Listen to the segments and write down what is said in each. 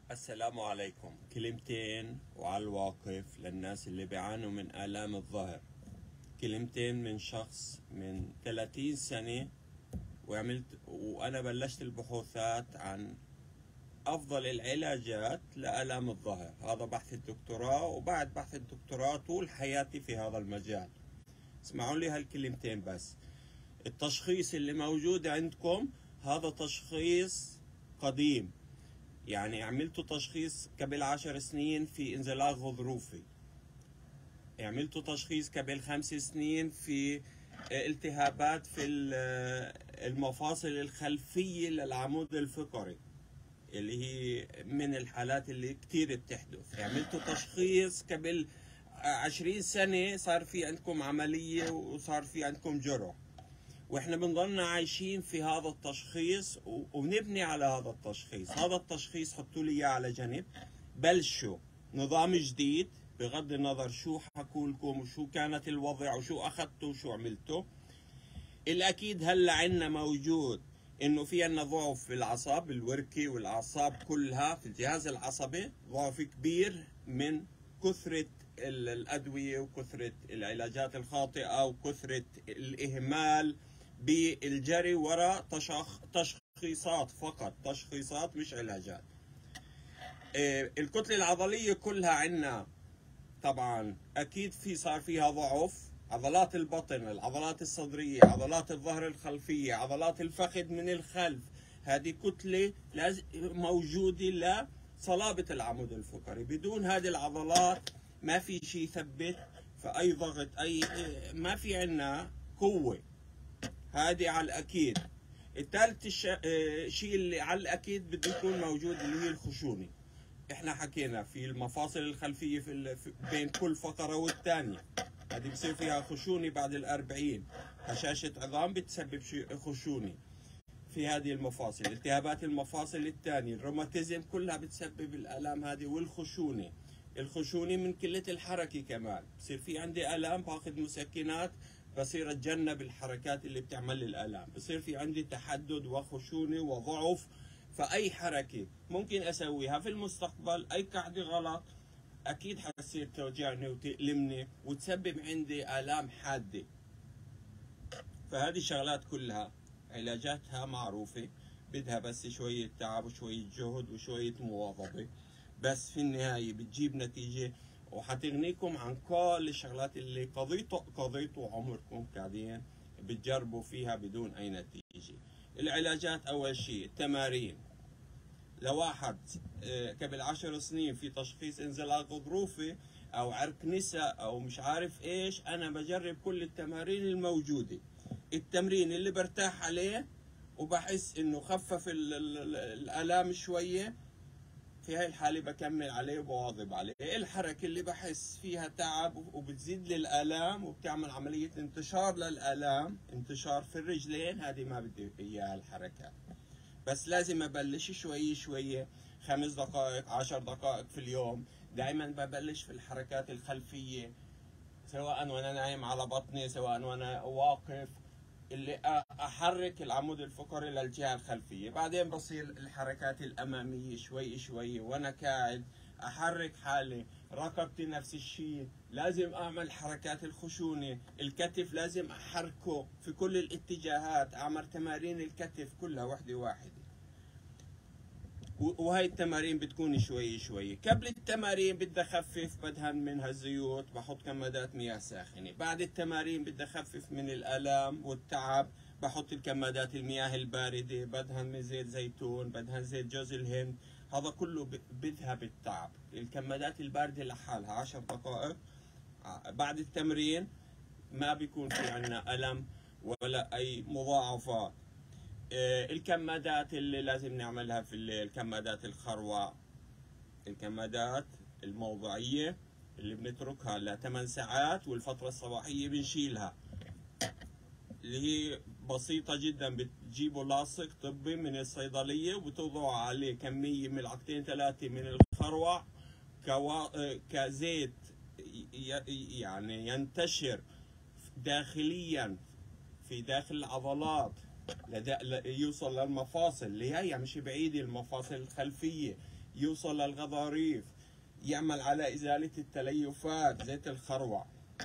السلام عليكم. كلمتين وعلى الواقف للناس اللي بيعانوا من آلام الظهر. كلمتين من شخص من 30 سنة وأنا بلشت البحوثات عن أفضل العلاجات لآلام الظهر. هذا بحث الدكتوراه، وبعد بحث الدكتوراه طول حياتي في هذا المجال. اسمعوا لي هالكلمتين بس. التشخيص اللي موجود عندكم هذا تشخيص قديم، يعني عملتوا تشخيص قبل 10 سنين في انزلاق غضروفي، عملتوا تشخيص قبل 5 سنين في التهابات في المفاصل الخلفية للعمود الفقري اللي هي من الحالات اللي كتير بتحدث. عملتوا تشخيص قبل 20 سنة صار في عندكم عملية وصار في عندكم جرح، واحنا بنضلنا عايشين في هذا التشخيص وبنبني على هذا التشخيص. هذا التشخيص حطوا لي اياه على جنب، بلشوا نظام جديد بغض النظر شو حكوا لكم وشو كانت الوضع وشو اخذتوا وشو عملتوا. الاكيد هلا عندنا موجود انه في عندنا ضعف في الاعصاب الوركي والاعصاب كلها في الجهاز العصبي، ضعف كبير من كثرة الادوية وكثرة العلاجات الخاطئة وكثرة الاهمال بالجري وراء تشخيصات فقط، تشخيصات مش علاجات. الكتلة العضلية كلها عندنا طبعا اكيد صار فيها ضعف. عضلات البطن، العضلات الصدرية، عضلات الظهر الخلفية، عضلات الفخذ من الخلف، هذه كتلة موجودة لصلابة العمود الفقري. بدون هذه العضلات ما في شيء يثبت، فأي ضغط ما في عنا قوة. هذه على الأكيد. الثالث شيء اللي على الأكيد بده يكون موجود اللي هي الخشونة. احنا حكينا في المفاصل الخلفية بين كل فقرة والثانية، هذه بصير فيها خشونة بعد 40. هشاشة عظام بتسبب خشونة في هذه المفاصل. التهابات المفاصل الثانية، الروماتيزم، كلها بتسبب الآلام هذه والخشونة. الخشونة من قلة الحركة كمان، بصير في عندي آلام باخذ مسكنات بصير اتجنب الحركات اللي بتعمل لي الآلام، بصير في عندي تحدد وخشونة وضعف. فأي حركة ممكن أسويها في المستقبل، أي قعدة غلط أكيد حتصير توجعني وتألمني وتسبب عندي آلام حادة. فهذه الشغلات كلها علاجاتها معروفة، بدها بس شوية تعب وشوية جهد وشوية مواظبة، بس في النهاية بتجيب نتيجة وحتغنيكم عن كل الشغلات اللي قضيتوا عمركم قاعدين بتجربوا فيها بدون أي نتيجة. العلاجات أول شيء التمارين. لواحد قبل 10 سنين في تشخيص انزلاق غضروفي أو عرق نسا أو مش عارف إيش، أنا بجرب كل التمارين الموجودة. التمرين اللي برتاح عليه وبحس إنه خفف الآلام شوية، في هاي الحالة بكمل عليه وبواظب عليه. الحركة اللي بحس فيها تعب وبتزيد لي الآلام وبتعمل عملية انتشار للآلام، انتشار في الرجلين، هذه ما بدي إياها الحركات. بس لازم أبلش شوي شوية، 5 دقائق 10 دقائق في اليوم. دائما ببلش في الحركات الخلفية، سواء وأنا نايم على بطني سواء وأنا واقف، اللي أحرك العمود الفقري للجهة الخلفية. بعدين بصير الحركات الأمامية شوي شوي وأنا قاعد أحرك حالي. ركبتي نفس الشيء، لازم أعمل حركات الخشونة. الكتف لازم أحركه في كل الاتجاهات، أعمل تمارين الكتف كلها وحدة واحدة. وهي التمارين بتكون شوي شوي. قبل التمارين بدي اخفف، بدهن منها الزيوت، بحط كمادات مياه ساخنة. بعد التمارين بدي اخفف من الآلام والتعب، بحط الكمادات المياه الباردة، بدهن من زيت زيتون، بدهن زيت جوز الهند. هذا كله بذهب التعب. الكمادات الباردة لحالها 10 دقائق بعد التمرين، ما بيكون في عنا ألم ولا أي مضاعفات. الكمادات اللي لازم نعملها في الليل، كمادات الخروع، الكمادات الموضعية اللي بنتركها ل8 ساعات والفترة الصباحية بنشيلها، اللي هي بسيطة جدا. بتجيبوا لاصق طبي من الصيدلية وبتوضعوا عليه كمية ملعقتين 3 من الخروع كزيت، يعني ينتشر داخليا في داخل العضلات يوصل للمفاصل اللي هي مش بعيدة، المفاصل الخلفية يوصل للغضاريف، يعمل على إزالة التليفات. زيت الخروع،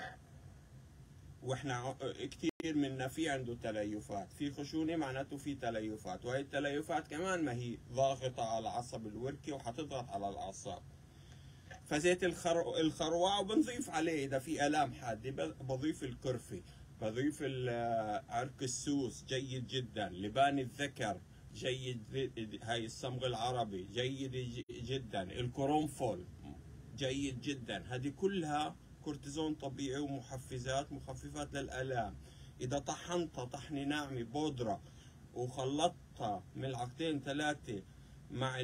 واحنا كثير منا في عنده تليفات، في خشونة معناته في تليفات، وهي التليفات كمان ما هي ضاغطة على العصب الوركي وحتضغط على الأعصاب. فزيت الخروع، وبنضيف عليه إذا في آلام حادة بضيف الكرفي، بضيف عرق السوس جيد جدا، لبان الذكر جيد، هاي الصمغ العربي جيد جدا، القرنفل جيد جدا. هذه كلها كورتيزون طبيعي ومحفزات، مخففات للآلام. إذا طحنتها طحنة ناعمة بودرة وخلطتها ملعقتين 3 مع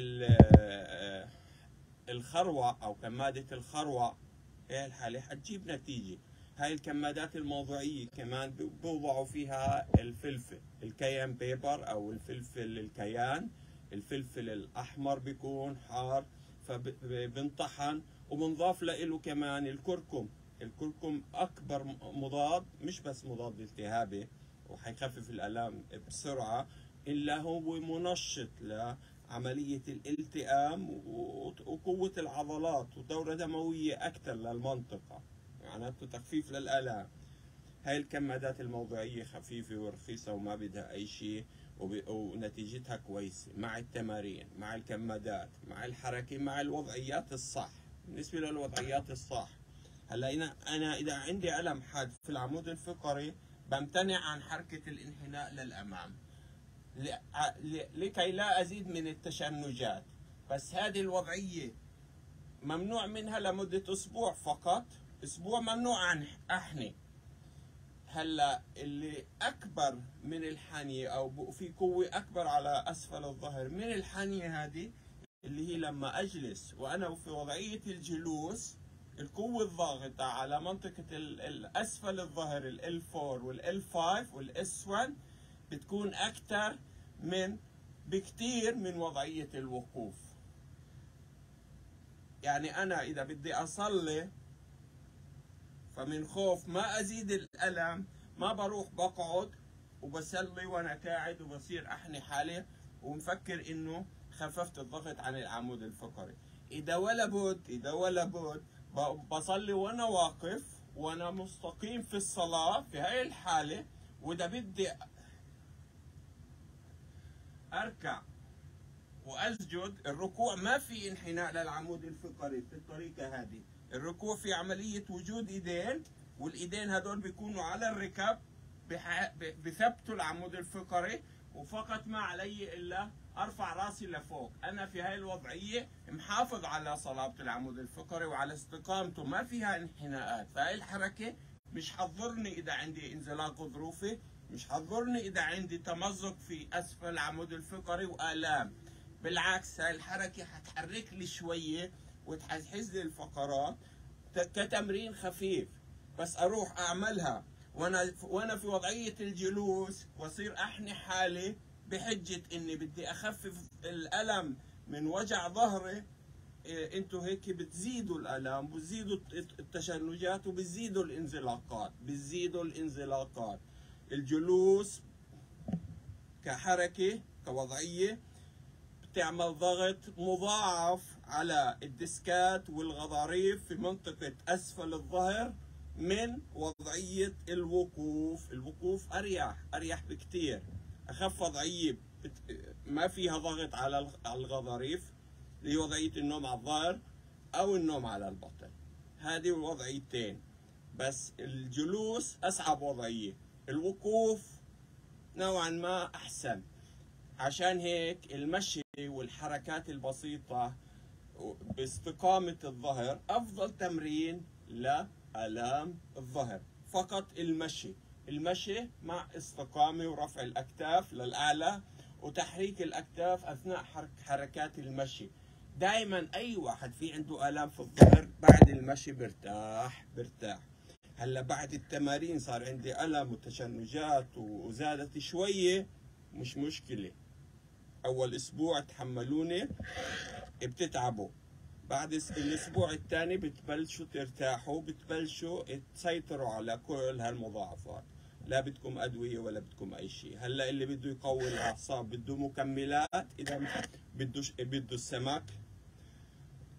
الخروع أو كمادة الخروع، في الحالة حتجيب نتيجة. هاي الكمادات الموضوعية كمان بوضعوا فيها الفلفل الكيان بيبر أو الفلفل الكيان، الفلفل الأحمر بيكون حار فبنطحن، وبنضاف له كمان الكركم. الكركم أكبر مضاد، مش بس مضاد التهابي وحيخفف الآلام بسرعة، إلا هو منشط لعملية الالتئام وقوة العضلات ودورة دموية أكثر للمنطقة، معناته تخفيف للآلام. هاي الكمادات الموضعية خفيفة ورخيصة وما بدها أي شيء، ونتيجتها كويسة مع التمارين، مع الكمادات، مع الحركة، مع الوضعيات الصح. بالنسبة للوضعيات الصح، هلا أنا إذا عندي ألم حاد في العمود الفقري بمتنع عن حركة الانحناء للأمام لكي لا أزيد من التشنجات. بس هذه الوضعية ممنوع منها لمدة أسبوع فقط، أسبوع ممنوع عن أحني. هلا اللي أكبر من الحنية أو في قوة أكبر على أسفل الظهر من الحنية، هذه اللي هي لما أجلس وأنا في وضعية الجلوس، القوة الضاغطة على منطقة الأسفل الظهر L4 والL5 والS1 بتكون أكثر بكتير من وضعية الوقوف. يعني أنا إذا بدي أصلي فمن خوف ما أزيد الألم ما بروح بقعد وبصلي وأنا قاعد وبصير أحني حالي ومفكر إنه خففت الضغط عن العمود الفقري. إذا ولا بد بصلي وأنا واقف وأنا مستقيم في الصلاة في هاي الحالة. وإذا بدي أركع وأسجد، الركوع ما في انحناء للعمود الفقري بالطريقة هذه. الركوع في عملية وجود إيدين، والإيدين هدول بيكونوا على الركب بثبتوا العمود الفقري، وفقط ما علي إلا أرفع راسي لفوق. أنا في هاي الوضعية محافظ على صلابة العمود الفقري وعلى استقامته، ما فيها انحناءات. فهاي الحركة مش حضرني إذا عندي انزلاق غضروفي، مش حضرني إذا عندي تمزق في أسفل العمود الفقري وآلام. بالعكس، هاي الحركة حتحرك لي شوية وتحسس لي الفقرات كتمرين خفيف. بس أروح أعملها وأنا في وضعية الجلوس وأصير أحني حالي بحجة إني بدي أخفف الألم من وجع ظهري. انتوا هيك بتزيدوا الالام، بتزيدوا التشنجات، وبتزيدوا الانزلاقات. الجلوس كحركة كوضعية بتعمل ضغط مضاعف على الديسكات والغضاريف في منطقة أسفل الظهر من وضعية الوقوف. الوقوف أريح بكتير، أخف وضعية ما فيها ضغط على الغضاريف، اللي هي وضعية النوم على الظهر أو النوم على البطن. هذه الوضعيتين. بس الجلوس أصعب وضعية، الوقوف نوعا ما أحسن. عشان هيك المشي والحركات البسيطة باستقامة الظهر أفضل تمرين لآلام الظهر. فقط المشي مع استقامة ورفع الأكتاف للأعلى وتحريك الأكتاف أثناء حركات المشي. دائما أي واحد في عنده آلام في الظهر بعد المشي برتاح. هلا بعد التمارين صار عندي ألم وتشنجات وزادت شوية، مش مشكلة، أول أسبوع تحملوني بتتعبوا، بعد الأسبوع الثاني بتبلشوا ترتاحوا، بتبلشوا تسيطروا على كل هالمضاعفات. لا بدكم أدوية ولا بدكم أي شيء. هلا اللي بده يقوي الأعصاب بده مكملات، إذا بده السمك،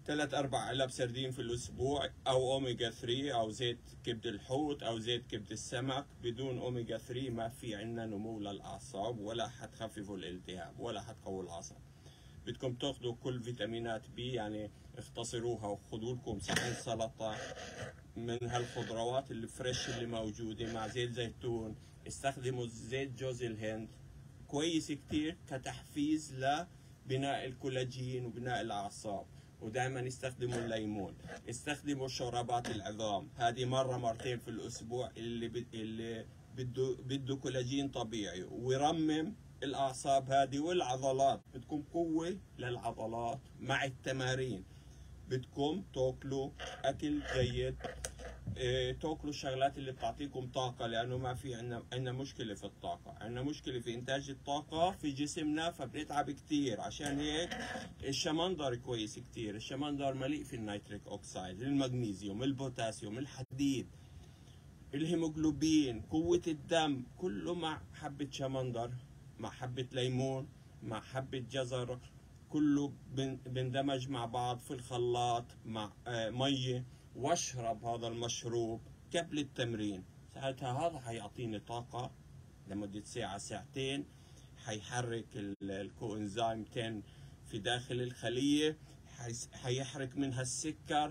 3-4 علب سردين في الأسبوع، أو أوميجا 3 أو زيت كبد الحوت أو زيت كبد السمك. بدون أوميجا 3 ما في عنا نمو للأعصاب، ولا حتخففوا الالتهاب ولا حتقووا العصب. بدكم تاخذوا كل فيتامينات بي، يعني اختصروها وخذوا لكم صحن سلطة من هالخضروات الفريش اللي موجودة مع زيت زيتون. استخدموا زيت جوز الهند، كويس كتير كتحفيز لبناء الكولاجين وبناء الأعصاب. ودائما استخدموا الليمون. استخدموا شوربات العظام، هذه مرة مرتين في الأسبوع، اللي بده كولاجين طبيعي ويرمم الأعصاب هذه والعضلات. بدكم قوة للعضلات مع التمارين. بدكم تاكلوا أكل جيد، تاكلوا الشغلات اللي بتعطيكم طاقة، لأنه ما في عنا مشكلة في الطاقة، عنا مشكلة في إنتاج الطاقة في جسمنا، فبنتعب كتير. عشان هيك الشمندر كويس كتير. الشمندر مليء في النيتريك أوكسايد، المغنيسيوم، البوتاسيوم، الحديد، الهيموغلوبين، قوة الدم، كله مع حبة شمندر، مع حبة ليمون، مع حبة جزر، كله بندمج مع بعض في الخلاط مع مية، واشرب هذا المشروب قبل التمرين. ساعتها هذا حيعطيني طاقة لمدة ساعة ساعتين، حيحرك الكوإنزيم 10 في داخل الخلية، حيحرك منها السكر،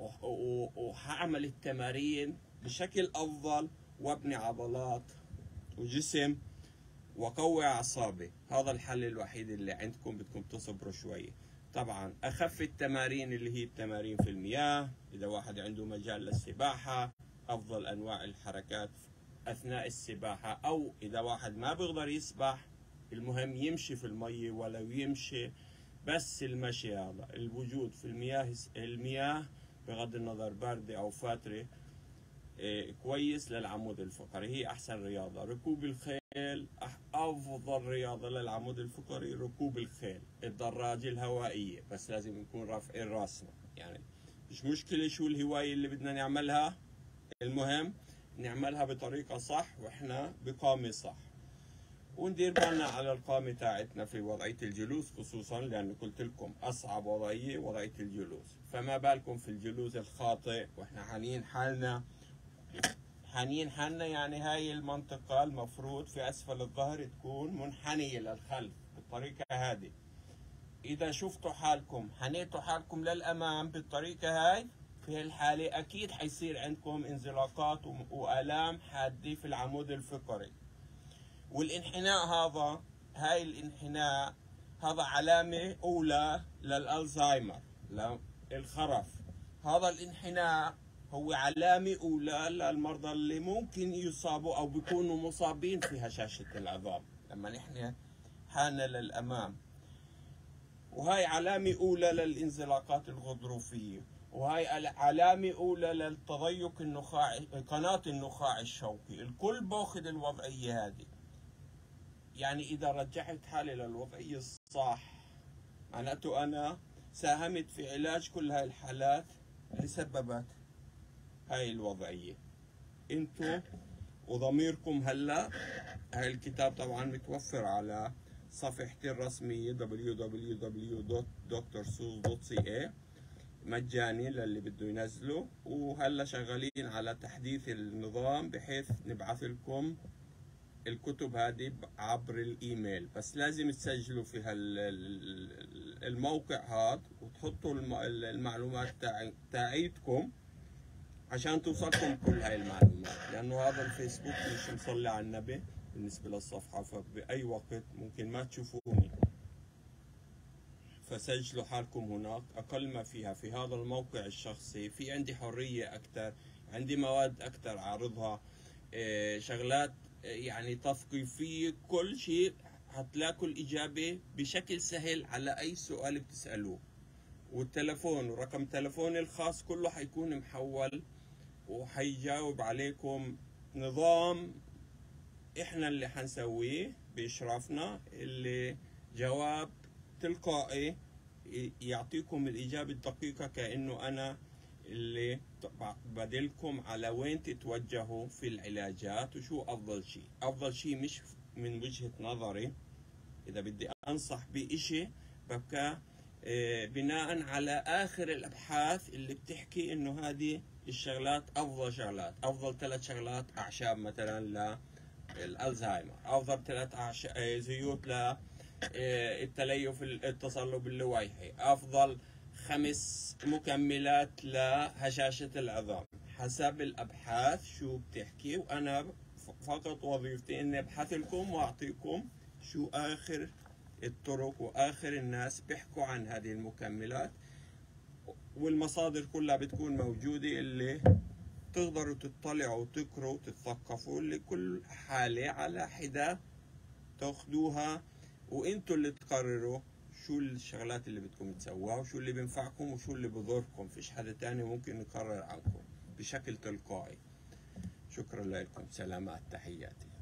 وحعمل التمارين بشكل أفضل، وابني عضلات وجسم وقوي أعصابي. هذا الحل الوحيد اللي عندكم، بدكم تصبروا شوية. طبعا أخف التمارين اللي هي التمارين في المياه، إذا واحد عنده مجال للسباحة، أفضل أنواع الحركات أثناء السباحة، أو إذا واحد ما بيقدر يسبح المهم يمشي في المية، ولو يمشي بس المشي. هذا الوجود في المياه بغض النظر باردة أو فاترة كويس للعمود الفقري، هي أحسن رياضة. ركوب الخيل أفضل رياضة للعمود الفقري، ركوب الخيل. الدراجة الهوائية، بس لازم نكون رافعين راسنا، يعني مش مشكلة شو الهواية اللي بدنا نعملها، المهم نعملها بطريقة صح وإحنا بقامة صح. وندير بالنا على القامة تاعتنا في وضعية الجلوس خصوصا، لأن قلت لكم أصعب وضعية الجلوس، فما بالكم في الجلوس الخاطئ وإحنا حانين حالنا. يعني هاي المنطقة المفروض في أسفل الظهر تكون منحنية للخلف بالطريقة هذه. إذا شفتوا حالكم حنيتوا حالكم للأمام بالطريقة هاي، في هالحالة أكيد حيصير عندكم انزلاقات وآلام حادة في العمود الفقري. والانحناء هاي الانحناء هذا علامة أولى للألزهايمر، للخرف. هذا الانحناء هو علامة أولى للمرضى اللي ممكن يصابوا أو بيكونوا مصابين في هشاشة العظام لما نحن حالنا للأمام. وهي علامة أولى للانزلاقات الغضروفية، وهي علامة أولى للتضيق النخاعي، قناة النخاع الشوكي. الكل باخذ الوضعية هذه. يعني إذا رجعت حالي للوضعية الصح، معناته أنا ساهمت في علاج كل هاي الحالات اللي سببت هاي الوضعية. انتو وضميركم هلا. هاي الكتاب طبعا متوفر على صفحتي الرسمية www.drsus.ca، مجاني للي بده ينزله. وهلا شغالين على تحديث النظام بحيث نبعث لكم الكتب هذه عبر الايميل، بس لازم تسجلوا في الموقع هذا وتحطوا المعلومات تاعيتكم عشان توصلكم كل هاي المعلومات، لانه هذا الفيسبوك مش مصلي على النبي بالنسبة للصفحة، فبأي وقت ممكن ما تشوفوني. فسجلوا حالكم هناك. أقل ما فيها في هذا الموقع الشخصي في عندي حرية أكثر، عندي مواد أكثر عارضها، شغلات يعني تثقيفية، كل شيء هتلاقوا الإجابة بشكل سهل على أي سؤال بتسألوه. والتلفون ورقم تلفوني الخاص كله حيكون محول، وحيجاوب عليكم نظام إحنا اللي حنسويه بإشرافنا، اللي جواب تلقائي يعطيكم الإجابة الدقيقة، كأنه أنا اللي بدلكم على وين تتوجهوا في العلاجات وشو أفضل شيء. أفضل شيء مش من وجهة نظري، إذا بدي أنصح بإشي ببقى بناء على آخر الأبحاث اللي بتحكي إنه هذه الشغلات أفضل شغلات. أفضل 3 شغلات أعشاب مثلا للألزهايمر، أفضل 3 زيوت للتليف التصلب اللويحي، أفضل 5 مكملات لهشاشة العظام، حسب الأبحاث شو بتحكي. وأنا فقط وظيفتي إني أبحث لكم وأعطيكم شو آخر الطرق وآخر الناس بيحكوا عن هذه المكملات، والمصادر كلها بتكون موجودة اللي تقدروا تطلعوا وتقروا وتتثقفوا لكل حالة على حدة تاخدوها، وانتوا اللي تقرروا شو الشغلات اللي بدكم تسووها وشو اللي بينفعكم وشو اللي بضركم. فيش حدا تاني ممكن يقرر عنكم بشكل تلقائي. شكرا لكم، سلامات، تحياتي.